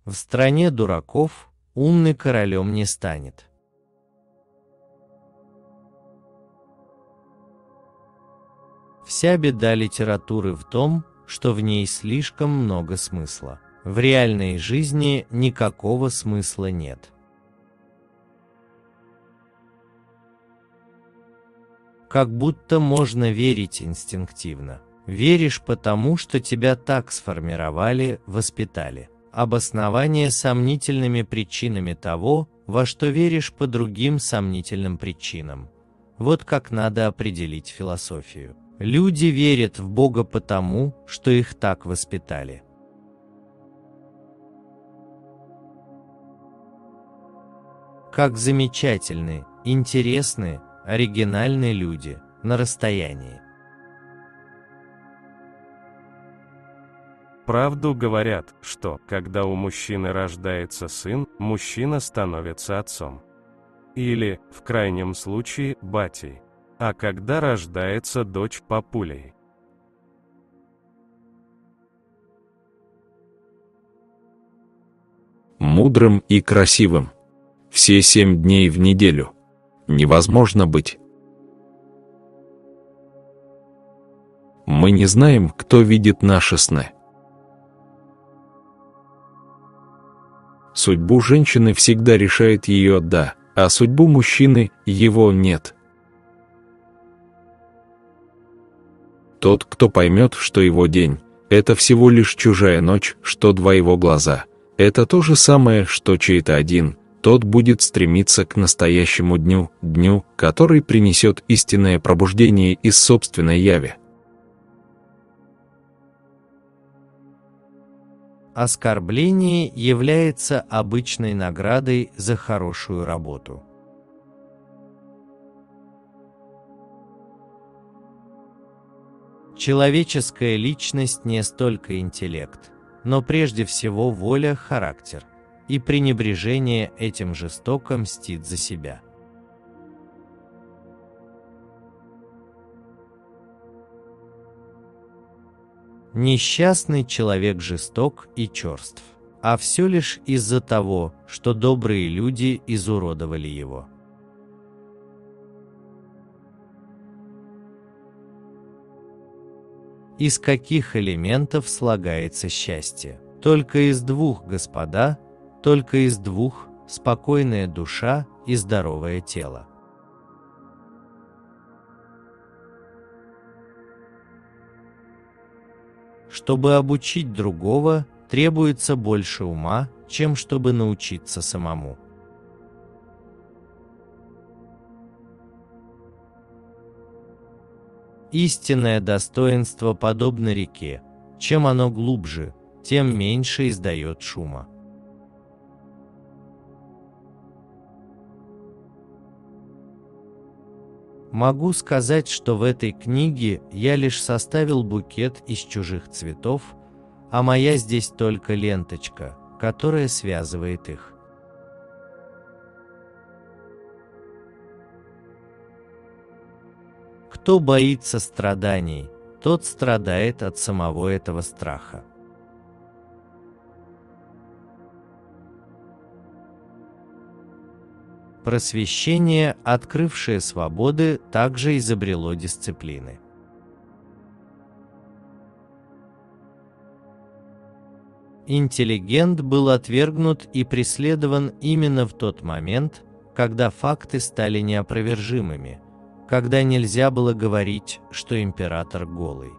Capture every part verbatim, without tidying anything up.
В стране дураков умный королем не станет. Вся беда литературы в том, что в ней слишком много смысла. В реальной жизни никакого смысла нет. Как будто можно верить инстинктивно. Веришь потому, что тебя так сформировали, воспитали. Обоснование сомнительными причинами того, во что веришь по другим сомнительным причинам. Вот как надо определить философию. Люди верят в Бога потому, что их так воспитали. Как замечательны, интересны, оригинальны люди на расстоянии. Правду говорят, что, когда у мужчины рождается сын, мужчина становится отцом. Или, в крайнем случае, батей. А когда рождается дочь — папулей. Мудрым и красивым. Все семь дней в неделю. Невозможно быть. Мы не знаем, кто видит наши сны. Судьбу женщины всегда решает ее «да», а судьбу мужчины – его «нет». Тот, кто поймет, что его день – это всего лишь чужая ночь, что два его глаза – это то же самое, что чей-то один, тот будет стремиться к настоящему дню, дню, который принесет истинное пробуждение из собственной яви. Оскорбление является обычной наградой за хорошую работу. Человеческая личность не столько интеллект, но прежде всего воля, характер, и пренебрежение этим жестоко мстит за себя. Несчастный человек жесток и черств, а все лишь из-за того, что добрые люди изуродовали его. Из каких элементов слагается счастье? Только из двух, господа, только из двух: спокойная душа и здоровое тело. Чтобы обучить другого, требуется больше ума, чем чтобы научиться самому. Истинное достоинство подобно реке. Чем оно глубже, тем меньше издает шума. Могу сказать, что в этой книге я лишь составил букет из чужих цветов, а моя здесь только ленточка, которая связывает их. Кто боится страданий, тот страдает от самого этого страха. Просвещение, открывшее свободы, также изобрело дисциплины. Интеллигент был отвергнут и преследован именно в тот момент, когда факты стали неопровержимыми, когда нельзя было говорить, что император голый.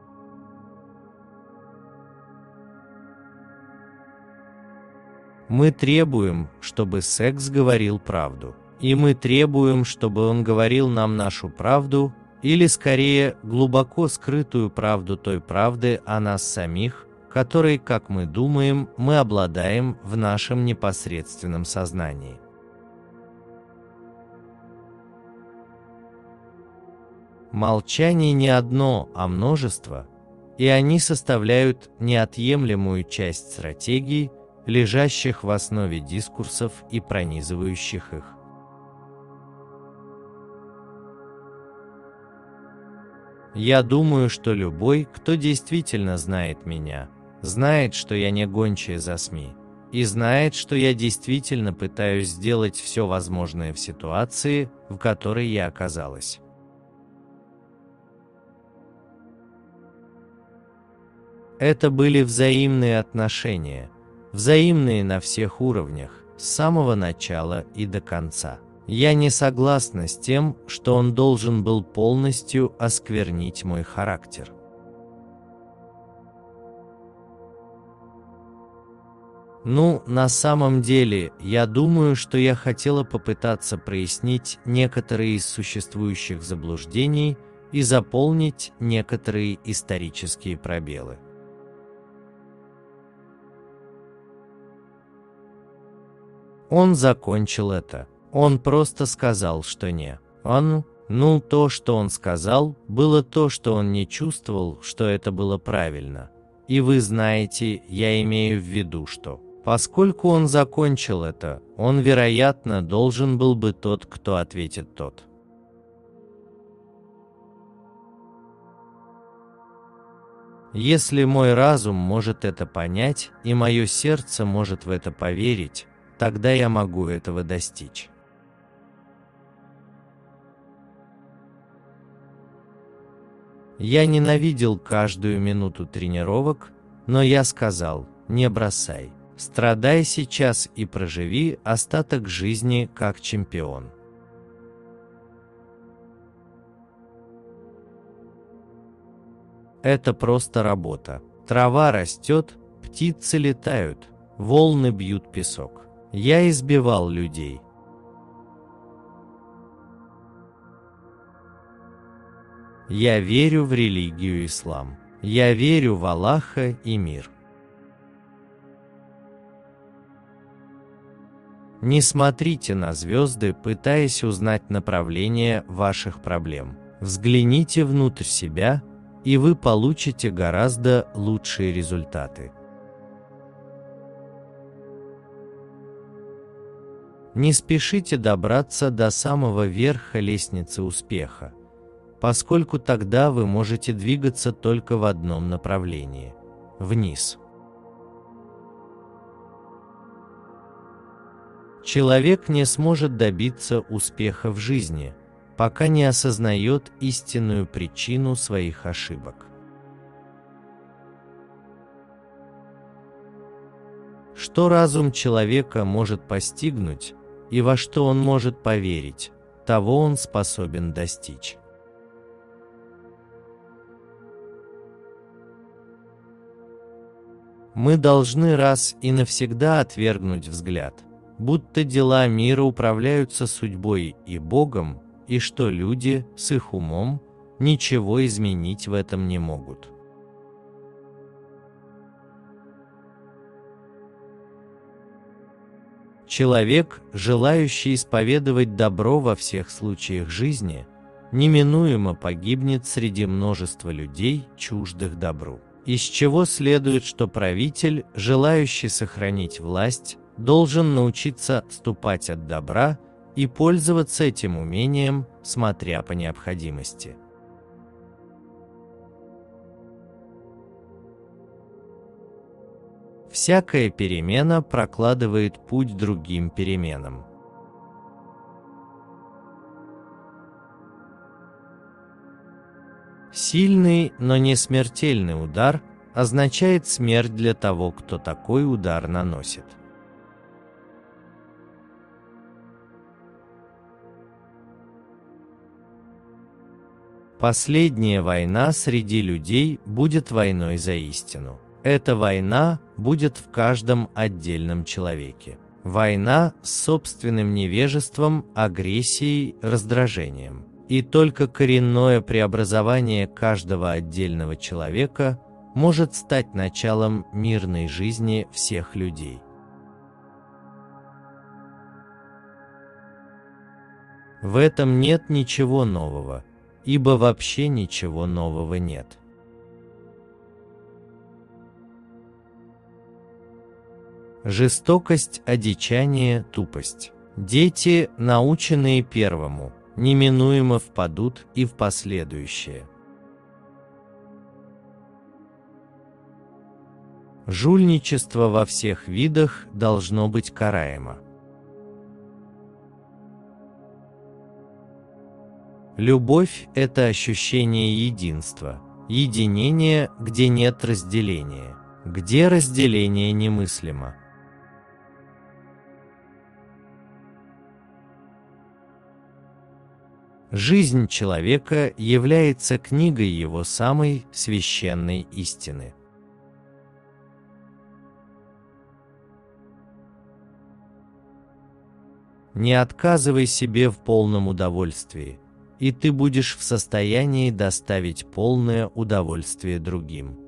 Мы требуем, чтобы секс говорил правду, и мы требуем, чтобы он говорил нам нашу правду, или скорее, глубоко скрытую правду той правды о нас самих, которой, как мы думаем, мы обладаем в нашем непосредственном сознании. Молчание не одно, а множество, и они составляют неотъемлемую часть стратегий, лежащих в основе дискурсов и пронизывающих их. Я думаю, что любой, кто действительно знает меня, знает, что я не гончая за СМИ, и знает, что я действительно пытаюсь сделать все возможное в ситуации, в которой я оказалась. Это были взаимные отношения, взаимные на всех уровнях, с самого начала и до конца. Я не согласна с тем, что он должен был полностью осквернить мой характер. Ну, на самом деле, я думаю, что я хотела попытаться прояснить некоторые из существующих заблуждений и заполнить некоторые исторические пробелы. Он закончил это. Он просто сказал, что не. Он, ну, то, что он сказал, было то, что он не чувствовал, что это было правильно. И вы знаете, я имею в виду, что, поскольку он закончил это, он, вероятно, должен был бы тот, кто ответит тот. Если мой разум может это понять, и мое сердце может в это поверить, тогда я могу этого достичь. Я ненавидел каждую минуту тренировок, но я сказал: не бросай, страдай сейчас и проживи остаток жизни как чемпион. Это просто работа. Трава растет, птицы летают, волны бьют песок. Я избивал людей. Я верю в религию ислам. Я верю в Аллаха и мир. Не смотрите на звезды, пытаясь узнать направление ваших проблем. Взгляните внутрь себя, и вы получите гораздо лучшие результаты. Не спешите добраться до самого верха лестницы успеха, поскольку тогда вы можете двигаться только в одном направлении – вниз. Человек не сможет добиться успеха в жизни, пока не осознает истинную причину своих ошибок. Что разум человека может постигнуть, и во что он может поверить, того он способен достичь. Мы должны раз и навсегда отвергнуть взгляд, будто дела мира управляются судьбой и Богом, и что люди с их умом ничего изменить в этом не могут. Человек, желающий исповедовать добро во всех случаях жизни, неминуемо погибнет среди множества людей, чуждых добру. Из чего следует, что правитель, желающий сохранить власть, должен научиться отступать от добра и пользоваться этим умением, смотря по необходимости. Всякая перемена прокладывает путь другим переменам. Сильный, но не смертельный удар означает смерть для того, кто такой удар наносит. Последняя война среди людей будет войной за истину. Эта война будет в каждом отдельном человеке. Война с собственным невежеством, агрессией, раздражением. И только коренное преобразование каждого отдельного человека может стать началом мирной жизни всех людей. В этом нет ничего нового, ибо вообще ничего нового нет. Жестокость, одичание, тупость. Дети, наученные первому, неминуемо впадут и в последующее. Жульничество во всех видах должно быть караемо. Любовь – это ощущение единства, единение, где нет разделения, где разделение немыслимо. Жизнь человека является книгой его самой священной истины. Не отказывай себе в полном удовольствии, и ты будешь в состоянии доставить полное удовольствие другим.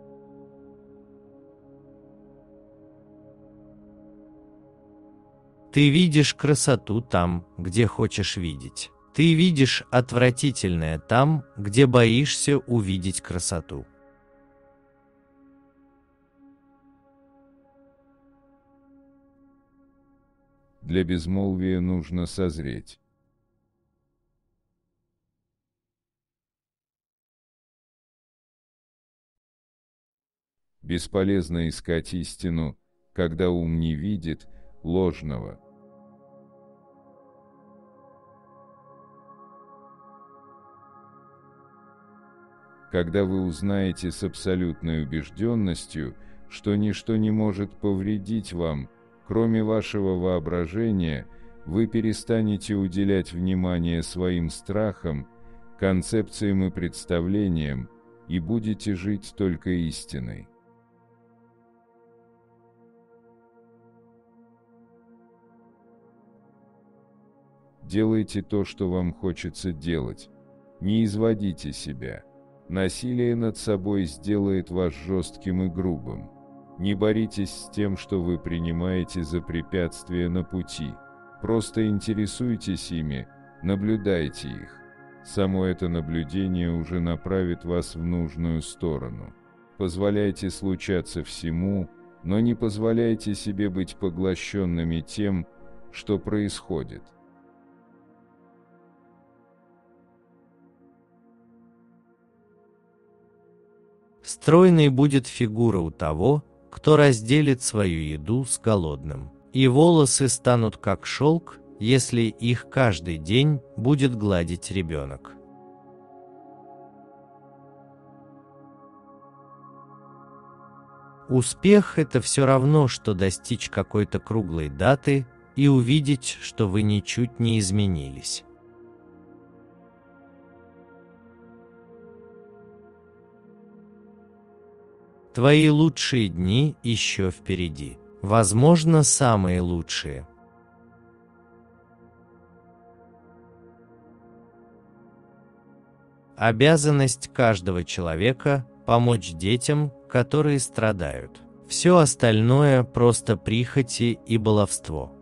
Ты видишь красоту там, где хочешь видеть. Ты видишь отвратительное там, где боишься увидеть красоту. Для безмолвия нужно созреть. Бесполезно искать истину, когда ум не видит ложного. Когда вы узнаете с абсолютной убежденностью, что ничто не может повредить вам, кроме вашего воображения, вы перестанете уделять внимание своим страхам, концепциям и представлениям, и будете жить только истиной. Делайте то, что вам хочется делать. Не изводите себя. Насилие над собой сделает вас жестким и грубым. Не боритесь с тем, что вы принимаете за препятствия на пути. Просто интересуйтесь ими, наблюдайте их. Само это наблюдение уже направит вас в нужную сторону. Позволяйте случаться всему, но не позволяйте себе быть поглощенными тем, что происходит. Стройной будет фигура у того, кто разделит свою еду с голодным, и волосы станут как шелк, если их каждый день будет гладить ребенок. Успех – это все равно, что достичь какой-то круглой даты и увидеть, что вы ничуть не изменились. Твои лучшие дни еще впереди, возможно, самые лучшие. Обязанность каждого человека – помочь детям, которые страдают. Все остальное – просто прихоти и баловство.